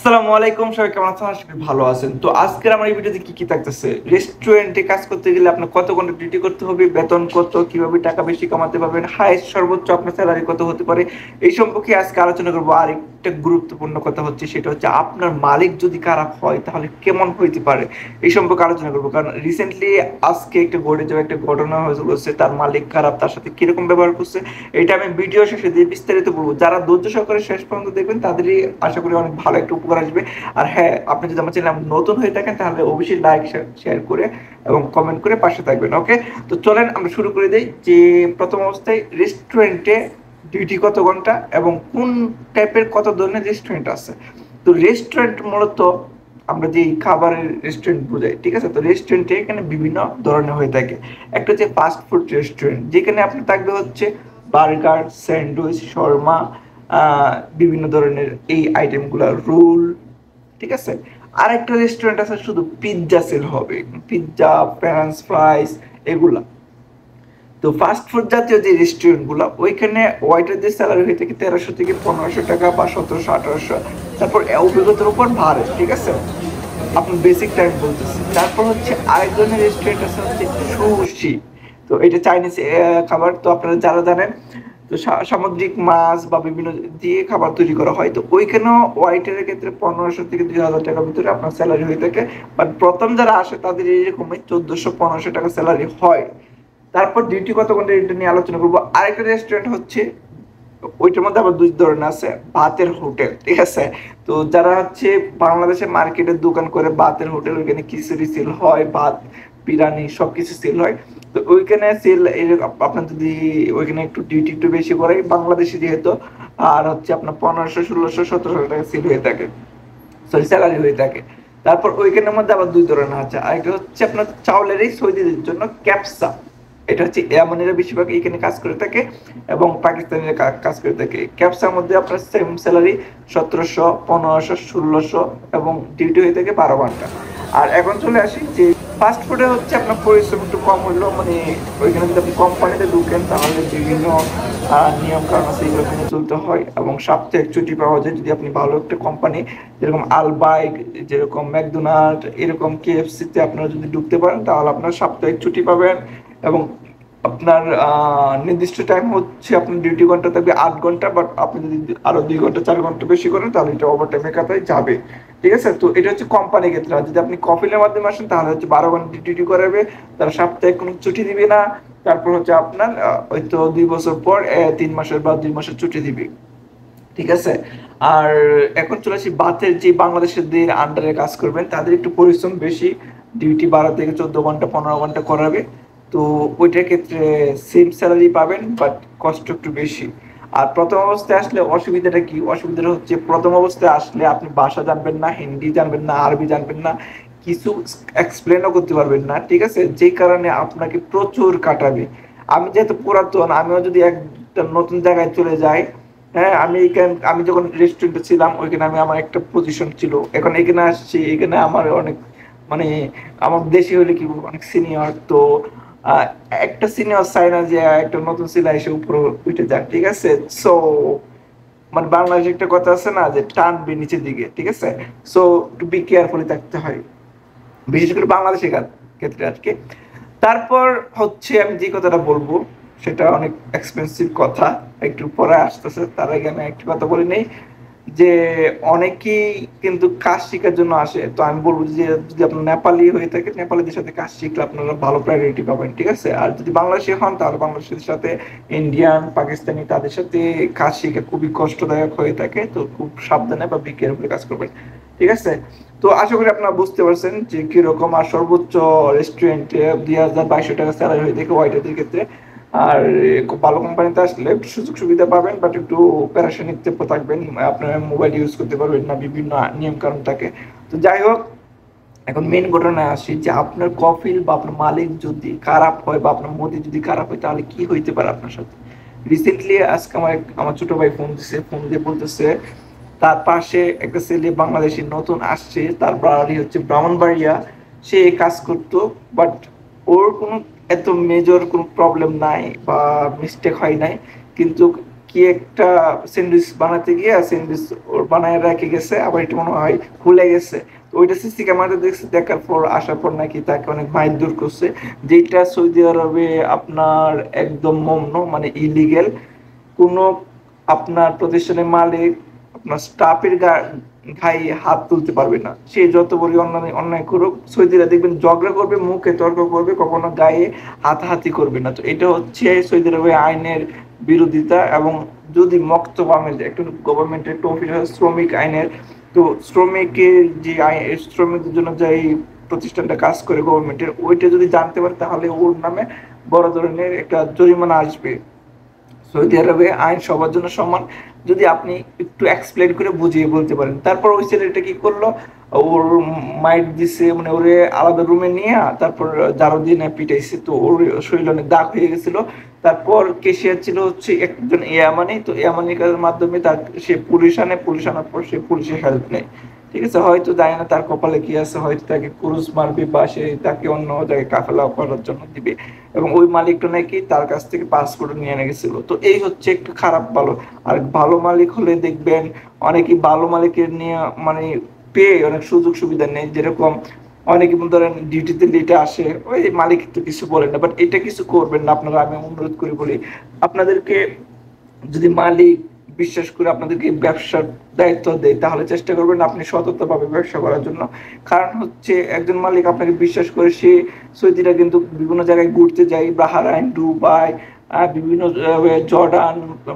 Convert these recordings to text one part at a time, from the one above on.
আসসালামু আলাইকুম, সবাই কেমন আছেন? আশা করি ভালো আছেন। তো আজকের আমার এই ভিডিওতে কি থাকতেছে, রেস্টুরেন্টে কাজ করতে গেলে আপনার কত ঘন্টা ডিউটি করতে হবে, বেতন কত, কিভাবে টাকা বেশি কামাতে পারবেন, হাইয়েস্ট সর্বোচ্চ আপনার স্যালারি কত হতে পারে, এই সম্পর্কে আজকে আলোচনা করবো। আর একটা গুরুত্বপূর্ণ কথা হচ্ছে, সেটা হচ্ছে আপনার মালিক যদি খারাপ হয় তাহলে কেমন হইতে পারে, এই সম্পর্কে আলোচনা করবো। কারণ রিসেন্টলি আজকে একটা ঘটে যাওয়া একটা ঘটনা হয়েছে, তার মালিক খারাপ, তার সাথে কিরকম ব্যবহার করছে, এটা আমি ভিডিও শেষে দিয়ে বিস্তারিত বলবো। যারা ধৈর্য সহকারে শেষ পর্যন্ত দেখবেন তাদেরই আশা করি অনেক ভালো একটা উপকার আসবে। আর হ্যাঁ, আপনি যদি আমার চ্যানেল নতুন হয়ে থাকেন তাহলে অবশ্যই লাইক শেয়ার করে এবং কমেন্ট করে পাশে থাকবেন। ওকে, তো চলেন আমরা শুরু করে দিই। যে প্রথম অবস্থায় রেস্টুরেন্টে ডিউটি কত ঘন্টা এবং কোন টাইপের কত ধরনের রেস্টুরেন্ট আছে। তো রেস্টুরেন্ট মূলত আমরা যে খাবারের রেস্টুরেন্ট বোঝাই, ঠিক আছে? তো রেস্টুরেন্টে এখানে বিভিন্ন ধরনের হয়ে থাকে। একটা হচ্ছে ফাস্ট ফুড রেস্টুরেন্ট, যেখানে আপনি থাকবে হচ্ছে বার্গার, স্যান্ডউইচ, শর্মা, বিভিন্ন ধরনের এই আইটেমগুলো, রোল, ঠিক আছে? আরেকটা রেস্টুরেন্ট আছে শুধু পিৎজা সেল হবে, পিৎজা, ফ্রেঞ্চ ফ্রাইস, এগুলা। তো ফাস্ট ফুড জাতীয় যে রেস্টুরেন্ট গুলো, ওইখানে ওয়াইটারদের স্যালারি হয়ে থাকে 1300 থেকে 1500 টাকা বা 1700 1800। তারপর অভিজ্ঞতার উপর ভাড়ে, ঠিক আছে? আপনার বেসিক টাইম বলতেছি। তারপর হচ্ছে আরেক ধরনের রেস্টুরেন্ট আছে হচ্ছে সুশি। তো এটা চাইনিজ খাবার। তো আপনারা যারা জানেন, তো সামুদ্রিক মাছ বা বিভিন্ন দিয়ে খাবার তৈরি করা হয়। তো ওইখানেও ওয়াইটারের ক্ষেত্রে 1500 থেকে 2000 টাকার ভিতরে আপনার স্যালারি হয়ে থাকে। বাট প্রথম যারা আসে তাদের এরকমই 1400 1500 টাকা স্যালারি হয়। তারপর ডিউটি কত ঘন্টা, এটা নিয়ে আলোচনা করবো। আরেকটা রেস্টুরেন্ট হচ্ছে, ওইটার মধ্যে আবার দুই ধরনের আছে, ভাতের হোটেল, ঠিক আছে? তো যারা হচ্ছে বাংলাদেশে মার্কেটের দোকান করে ভাতের হোটেল, ওইখানে খিচুড়ি সেল হয়, ভাত, বিরিয়ানি সবকিছু সেল হয়। তো ওইখানে সেল, আপনার যদি ওইখানে একটু ডিউটি একটু বেশি করে বাংলাদেশে যেহেতু, আর হচ্ছে আপনার 1500 1600 1700 টাকা সেল হয়ে থাকে, সরি স্যালারি হয়ে থাকে। তারপর ওইখানের মধ্যে আবার দুই ধরনের আছে। আরেকটা হচ্ছে আপনার চাউলের এই সৌদিদের জন্য ক্যাপসা। এটা হচ্ছে ইয়ামানিরা বেশিরভাগ এখানে কাজ করে থাকে এবং পাকিস্তানিরা কাজ করে থাকে। ক্যাপসার মধ্যে আপনার সেম স্যালারি 1700 1500 1600 এবং ডিউটি হয়ে থাকে 12 ঘন্টা। আর এখন চলে আসি যে ফাস্ট ফুডে হচ্ছে আপনার পরিশ্রম একটু কম হইলো, মানে ওইখানে যদি আপনি কোম্পানিতে ঢুকেন তাহলে বিভিন্ন নিয়ম কারণ আছে, এগুলো মেনে চলতে হয় এবং সাপ্তাহিক ছুটি পাওয়া যায় যদি আপনি ভালো একটা কোম্পানি, যেরকম আলবাইক, যেরকম ম্যাকডোনাল্ড, এরকম কেএফসিতে আপনারা যদি ঢুকতে পারেন তাহলে আপনার সাপ্তাহিক ছুটি পাবেন। এবং আপনার নির্দিষ্ট টাইম হচ্ছে, আপনার ডিউটি ঘন্টা থাকবে 8 ঘন্টা, বাট আপনি যদি আরো 2 ঘন্টা 4 ঘন্টা বেশি করেন তাহলে এটা ওভার টাইমের খাতায় যাবে, ঠিক আছে? তো এটা হচ্ছে কোম্পানির ক্ষেত্রে। আর যদি আপনি কফিলের মাধ্যমে আসেন তাহলে হচ্ছে 12 ঘন্টা ডিউটি করাবে, তারা সাপ্তাহিক কোনো ছুটি দিবে না। তারপর হচ্ছে আপনার হয়তো 2 বছর পর 3 মাসের বা 2 মাসের ছুটি দিবে, ঠিক আছে? আর এখন চলে আসি বাতের, যে বাংলাদেশের আন্ডারে কাজ করবেন তাদের একটু পরিশ্রম বেশি, ডিউটি 12 থেকে 14 ঘন্টা 15 ঘন্টা করাবে। তো ওইটার ক্ষেত্রে সেম স্যালারি পাবেন, বাট কষ্ট একটু বেশি। আর প্রথম অবস্থায় আসলে অসুবিধাটা কি? অসুবিধাটা হচ্ছে প্রথম অবস্থায় আসলে আপনি ভাষা জানবেন না, হিন্দি জানবেন না, আরবি জানবেন না, কিছু এক্সপ্লেনও করতে পারবেন না, ঠিক আছে? যে কারণে আপনাকে প্রচুর কাটাবে। আমি যেহেতু পুরাতন, আমিও যদি একটা নতুন জায়গায় চলে যাই, হ্যাঁ, আমি যখন রেস্টুরেন্টে ছিলাম ওইখানে আমার একটা পজিশন ছিল, এখন এখানে আসছি, এখানে আমার অনেক, মানে আমার দেশি হলে কি বলবো, অনেক সিনিয়র। তো আহ, একটা সিনিয়র চাই না যে একটা নতুন ছেলে এসে উপরে উঠে যাক, ঠিক আছে? সো মানে বাংলাদেশে একটা কথা আছে না, যে টানবে নিচের দিকে, ঠিক আছে? সো টু বি কেয়ারফুলি থাকতে হয়, বিশেষ করে বাংলাদেশের ক্ষেত্রে আর কি। তারপর হচ্ছে আমি যে কথাটা বলবো সেটা অনেক এক্সপেন্সিভ কথা, একটু পরে আসতেছে, তার আগে আমি একটু কথা বলে নেই। যে অনেকেই কিন্তু কাজ শেখার জন্য আসে। তো আমি বলবো যে যদি আপনার নেপালি হয়ে থাকে, নেপালিদের সাথে কাজ শিখলে আপনারা ভালো প্রায়োরিটি পাবেন, ঠিক আছে? আর যদি বাংলাদেশি হন তাহলে বাংলাদেশের সাথে ইন্ডিয়ান, পাকিস্তানি, তাদের সাথে কাজ শেখা খুবই কষ্টদায়ক হয়ে থাকে। তো খুব সাবধানে বা বি কেয়ারফুলি কাজ করবেন, ঠিক আছে? তো আশা করি আপনারা বুঝতে পারছেন যে কিরকম। আর সর্বোচ্চ রেস্টুরেন্টে 2200 টাকা স্যালারি হয়ে থাকে ওয়াইটারদের ক্ষেত্রে। আর খুব ভালো কোম্পানিতে আসলে একটু সুযোগ সুবিধা পাবেন, বাট একটু প্যারাশনিক থাকবেন, আপনার মোবাইল ইউজ করতে পারবেন না, বিভিন্ন নিয়ম কানুন থাকে। তো যাই হোক, এখন মেন ঘটনায় আসি যে আপনার কফিল বা আপনার মালিক যদি খারাপ হয় বা আপনার মতি যদি খারাপ হয় তাহলে কি হইতে পারে আপনার সাথে। রিসেন্টলি আজকে আমার ছোট ভাই ফোন দিয়ে বলতেছে তার পাশে একটা ছেলে বাংলাদেশি নতুন আসছে, তার বাড়ি হচ্ছে ব্রাহ্মণবাড়িয়া, সে কাজ করতো, বাট ওর কোনো এত মেজর কোনো প্রবলেম নাই বা মিস্টেক হয় নাই। কিন্তু কি একটা স্যান্ডউইচ বানাতে গিয়ে স্যান্ডউইচ ওর বানায় রেখে গেছে, আবার এটা মনে হয় ভুলে গেছে। তো ওইটা সিসি ক্যামেরাতে দেখছে, দেখার পর আসার পর নাকি তাকে অনেক মাইর করছে, যেটা সৌদি আরবে আপনার একদম মমনো, মানে ইলিগেল। কোনো আপনার প্রতিষ্ঠানের মালিক আপনার স্টাফের গায়ে হাত তুলতে পারবে না, সে যত বড় অন্যায় অন্যায় করুক। সৌদিরা দেখবেন ঝগড়া করবে, মুখে তর্ক করবে, কখনো গায়ে হাতাহাতি করবে না। তো এটা হচ্ছে সৌদি আরবের আইনের বিরোধিতা। এবং যদি মক্তব আমেল, একটা গভর্নমেন্টের একটা অফিস আছে শ্রমিক আইনের, তো শ্রমিকের যে শ্রমিকদের জন্য যে প্রতিষ্ঠানটা কাজ করে গভর্নমেন্টের, ওইটা যদি জানতে পারে তাহলে ওর নামে বড় ধরনের একটা জরিমানা আসবে। সৌদি আরবে আইন সবার জন্য সমান, যদি আপনি একটু এক্সপ্লেন করে বুঝিয়ে বলতে পারেন। তারপর ওই ছেলেটা কি করলো, ওর মাইট দিছে, মানে ওরে আলাদা রুমে নিয়ে তারপর জারো দিয়ে পিটাইছে, তো ওর শরীরে অনেক দাগ হয়ে গেছিল। তারপর কেশিয়ার ছিল হচ্ছে একজন ইয়ামানি, তো ইয়ামানির কাজের মাধ্যমে তার সে পুলিশ আনে, পুলিশ আনার পর সে পুলিশের হেল্প নেয়। ঠিক আছে, হয়তো জানি না তার কপালে কি আছে, হয়তো তাকে ক্রুজ মারবে বা সে তাকে অন্য জায়গায় কাফেলা করার জন্য দিবে। এবং ওই মালিকটা নাকি তার কাছ থেকে পাসপোর্ট নিয়ে এনে গেছিল। তো এই হচ্ছে একটু খারাপ ভালো। আর ভালো মালিক হলে দেখবেন অনেকেই ভালো মালিকের নিয়ে মানে পেয়ে অনেক সুযোগ সুবিধা নেই, যেরকম অনেকে ধরেন ডিউটিতে লেটে আসে, ওই মালিক তো কিছু বলেন না, বাট এটা কিছু করবেন না আপনারা। আমি অনুরোধ করে বলি আপনাদেরকে, যদি মালিক বিশ্বাস করে আপনাদেরকে ব্যবসার দায়িত্ব দেয় তাহলে চেষ্টা করবেন আপনি সততাভাবে ব্যবসা করার জন্য। কারণ হচ্ছে একজন মালিক আপনাকে বিশ্বাস করে, সে সৌদিরা কিন্তু বিভিন্ন জায়গায় ঘুরতে যায়, বাহরাইন, দুবাই, বিভিন্ন জর্ডান,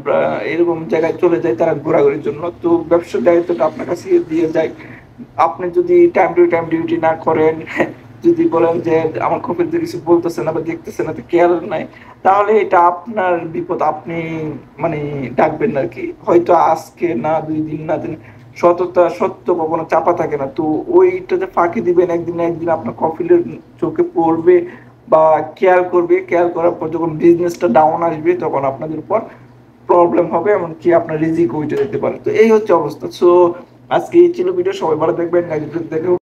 এরকম জায়গায় চলে যায় তারা ঘোরাঘুরির জন্য। তো ব্যবসার দায়িত্বটা আপনার কাছে দিয়ে যায়। আপনি যদি টাইম টু টাইম ডিউটি না করেন, যদি বলেন যে আমার কফিল কিছু বলতেছে না বা দেখতেছে না, তো কেয়ার নাই, তাহলে এটা আপনার বিপদ। আপনি মানে ডাকবেন না আর কি, হয়তো আজকে না 2 দিন না 3, সততা সত্য কখনো চাপা থাকে না। তো ওইটাতে ফাঁকি দিবেন, একদিন না একদিন আপনার কফিলের চোখে পড়বে বা কেয়ার করবে। কেয়ার করার পর যখন বিজনেসটা ডাউন আসবে তখন আপনাদের উপর প্রবলেম হবে, এমনকি আপনার রিজিক উঠে যেতে পারে। তো এই হচ্ছে অবস্থা। সো আজকে এই ছিল ভিডিও, সবাই ভালো থাকবেন।